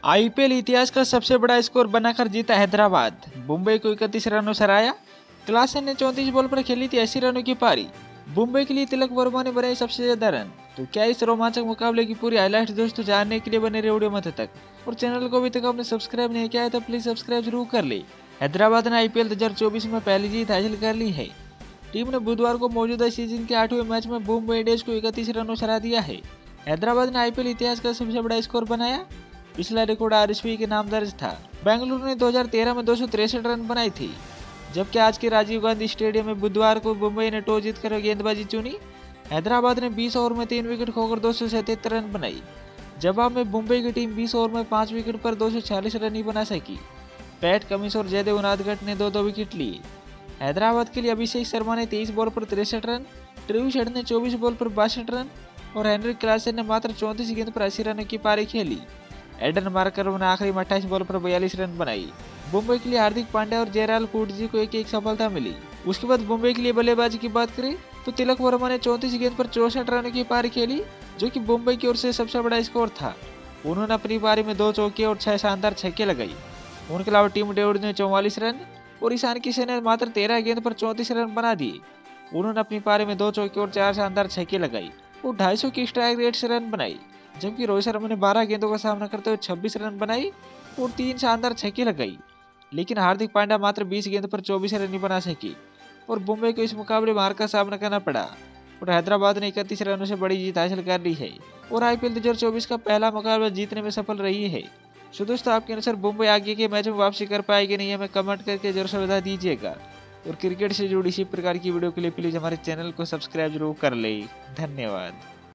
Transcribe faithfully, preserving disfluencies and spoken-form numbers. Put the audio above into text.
IPL इतिहास का सबसे बड़ा स्कोर बनाकर जीता हैदराबाद। मुंबई को इकतीस रनों से हराया। क्लासन ने चौंतीस बॉल पर खेली थी अस्सी रनों की पारी। मुंबई के लिए तिलक वर्मा ने बनाई सबसे ज्यादा रन। तो क्या इस रोमांचक मुकाबले की पूरी हाईलाइट दोस्तों जानने के लिए बने रहे वीडियो मध्य तक। और चैनल को अभी तक आपने सब्सक्राइब नहीं किया है तो प्लीज सब्सक्राइब जरूर कर ले। हैदराबाद ने आईपीएल दो हज़ार चौबीस में पहली जीत हासिल कर ली है। टीम ने बुधवार को मौजूदा सीजन के आठवें मैच में मुंबई इंडियंस को इकतीस रनों से हरा दिया है। हैदराबाद ने आईपीएल इतिहास का सबसे बड़ा स्कोर बनाया। पिछला रिकॉर्ड आरएसपी के नाम दर्ज था। बेंगलुरु ने दो हज़ार तेरह में दो सौ तिरसठ रन बनाई थी, जबकि आज के राजीव गांधी स्टेडियम में बुधवार को मुंबई ने टॉस जीतकर गेंदबाजी चुनी। हैदराबाद ने बीस ओवर में तीन विकेट खोकर दो सौ सतहत्तर रन बनाई। जवाब में मुंबई की टीम बीस ओवर में पाँच विकेट पर दो सौ छियालीस रन ही बना सकी। पैट कमिंस और जयदेव उनादकट ने दो दो विकेट लिए। हैदराबाद के लिए अभिषेक शर्मा ने तेईस बॉल पर तिरसठ रन, ट्रेविस हेड ने चौबीस बॉल पर बासठ रन और हेनरी क्लासन ने मात्र चौंतीस गेंद पर अस्सी रनों की पारी खेली। एडन मार्कर ने आखिरी में अट्ठाईस बॉल पर बयालीस रन बनाई। मुंबई के लिए हार्दिक पांड्या और जयराल कुटजी को एक एक सफलता मिली। उसके बाद मुंबई के लिए बल्लेबाजी की बात करें तो तिलक वर्मा ने चौंतीस गेंद पर चौसठ रनों की पारी खेली, जो कि मुंबई की ओर से सबसे बड़ा स्कोर था। उन्होंने अपनी पारी में दो चौके और छह शानदार छक्के लगाई। उनके अलावा टीम डेविड ने चौवालीस रन और ईशान किशन ने मात्र तेरह गेंद पर चौंतीस रन बना दिए। उन्होंने अपनी पारी में दो चौके और चार शानदार छक्के लगाई और ढाई सौ की स्ट्राइक रेट से रन बनाई, जबकि रोहित शर्मा ने बारह गेंदों का सामना करते हुए छब्बीस रन बनाई और तीन शानदार छक्के लगाई। लेकिन हार्दिक पांड्या मात्र बीस गेंद पर चौबीस रन ही बना सकी और मुंबई को इस मुकाबले में हार का सामना करना पड़ा और हैदराबाद ने इकतीस रनों से बड़ी जीत हासिल कर ली है और आईपीएल दो हज़ार चौबीस का पहला मुकाबला जीतने में सफल रही है। सो दोस्तों, आपके अनुसार मुंबई आगे के मैच में वापसी कर पाएगी नहीं, हमें कमेंट करके जरूर से बता दीजिएगा। और क्रिकेट से जुड़ी इसी प्रकार की वीडियो के लिए प्लीज हमारे चैनल को सब्सक्राइब जरूर कर ले। धन्यवाद।